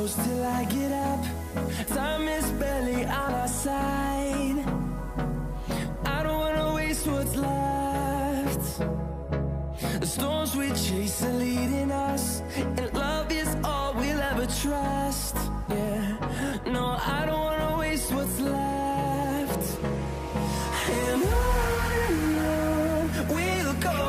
close till I get up. Time is barely on our side. I don't wanna waste what's left. The storms we chase are leading us, and love is all we'll ever trust. Yeah, no, I don't wanna waste what's left. And on we'll go,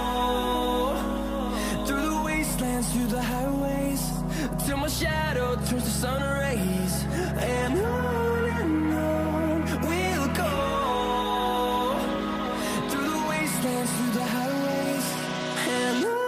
through the wastelands, through the highways, till my shadow turns to sun rays. And on we'll go, through the wastelands, through the highways, and on we'll go.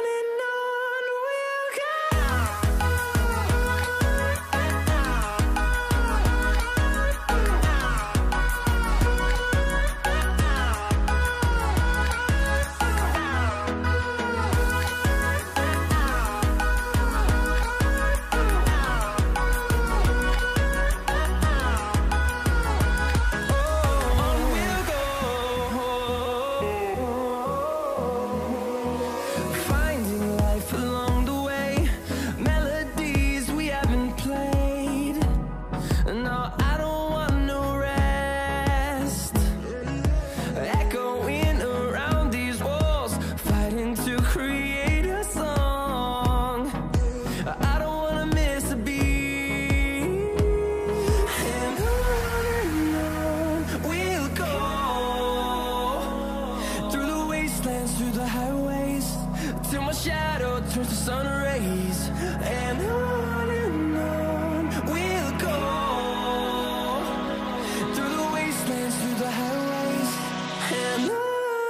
Through the highways, till my shadow turns to sun rays. And on we'll go, through the wastelands, through the highways, and on we'll go.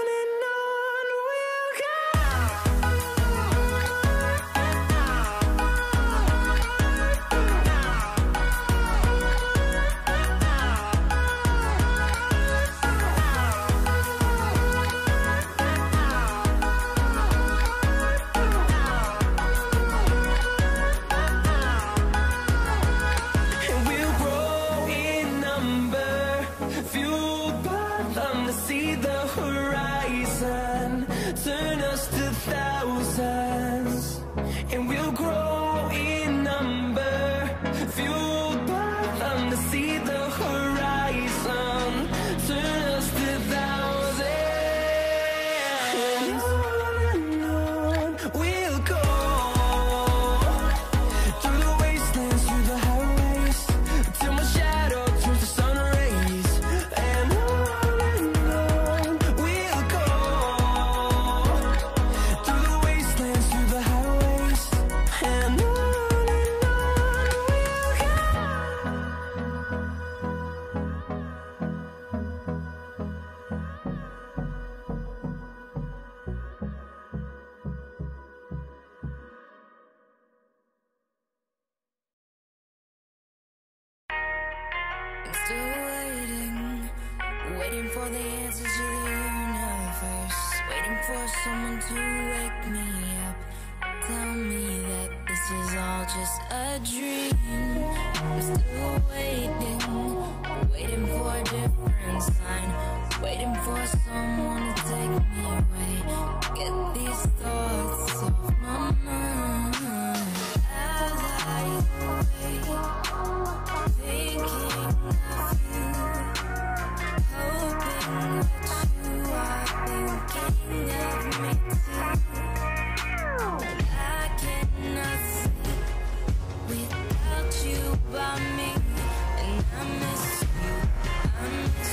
See the horizon, turn us to thousands, and we'll grow in number, fueled by them. To see the horizon, turn us to thousands, and on we'll go, through the wastelands, through the highways, till my shadow turns to sun rays. And still waiting for the answers to the universe, waiting for someone to wake me up, tell me that this is all just a dream. I'm still waiting for a different sign, waiting for someone to take me away, get these thoughts off my mind. As I wait, thinking of you, hoping that you are thinking of me too. I cannot sleep without you by me, and I miss you, I miss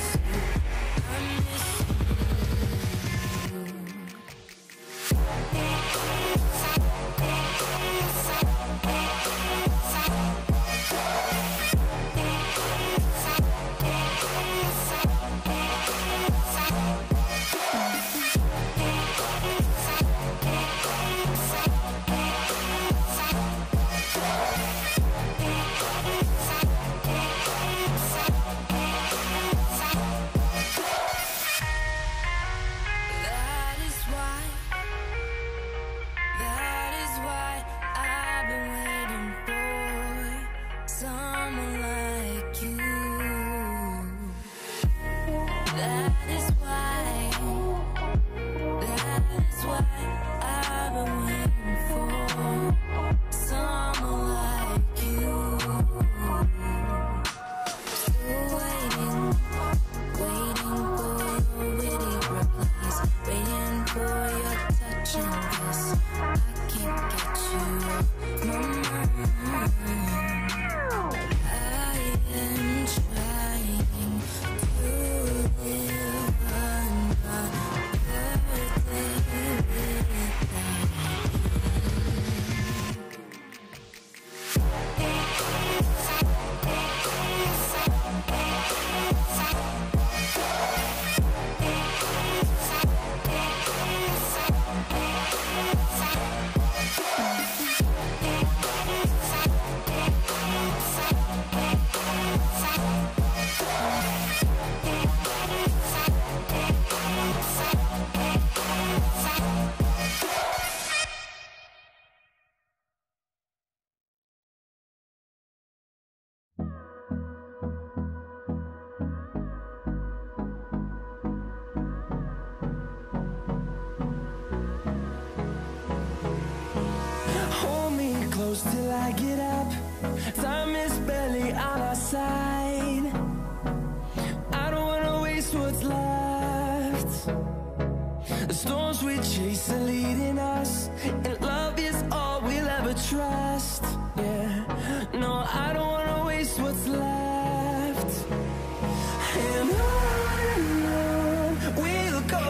close till I get up. Time is barely on our side. I don't wanna waste what's left. The storms we chase are leading us, and love is all we'll ever trust. Yeah, no, I don't wanna waste what's left. And on we'll go,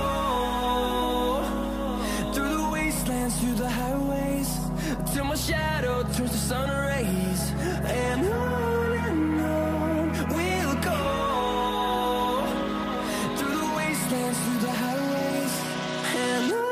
through the wastelands, through the highways, till my shadow turns to sun rays. And on we'll go, through the wastelands, through the highways, and on we'll go.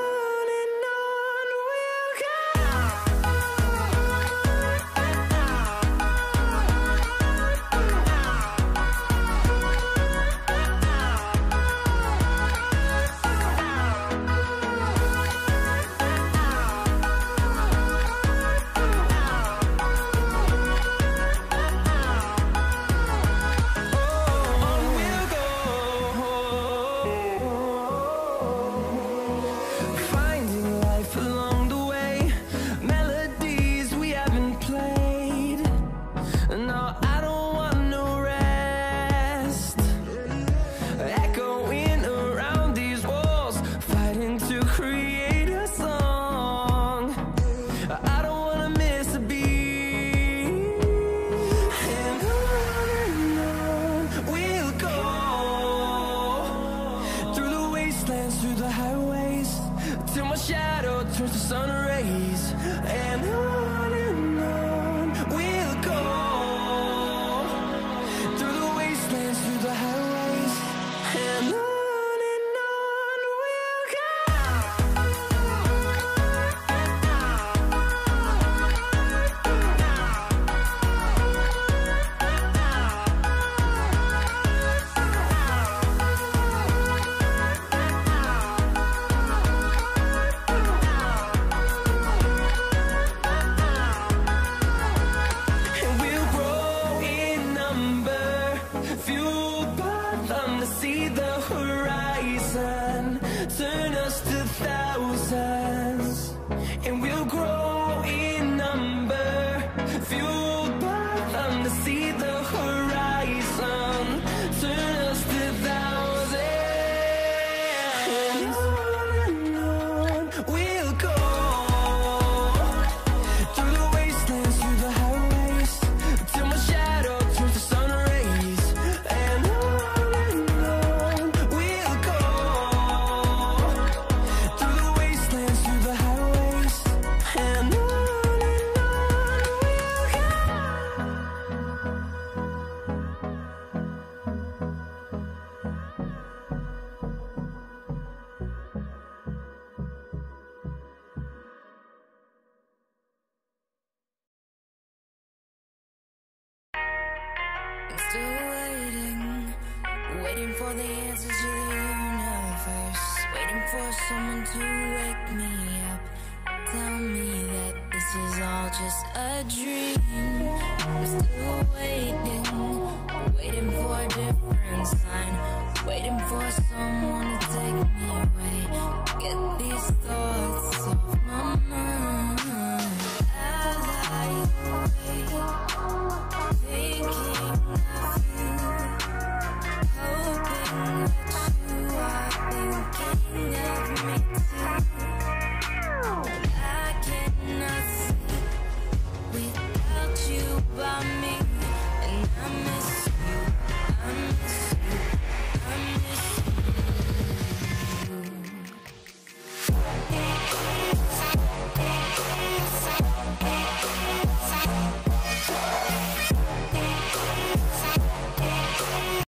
Finding life along the way, melodies we haven't played. No, I don't want no rest. Echoing around these walls, fighting to create a song. I don't wanna miss a beat. And on we'll go, through the wastelands, through the highways, till my shadow turns to sun rays. And on we'll go, through the wastelands, through the highways, and on we'll go. And we'll grow in number, fueled by them to see the horizon, turn us to thousands. And we'll grow in number, fueled by them to see the horizon, turn us to thousands. And on we'll go, through the wastelands, through the highways, till my shadow turns to sun rays. And on we'll go, through the wastelands, through the highways, and on we'll go. I'm still waiting, waiting for the answers to the universe, waiting for someone to wake me up, tell me that this is all just a dream. I'm still waiting, waiting for a different sign,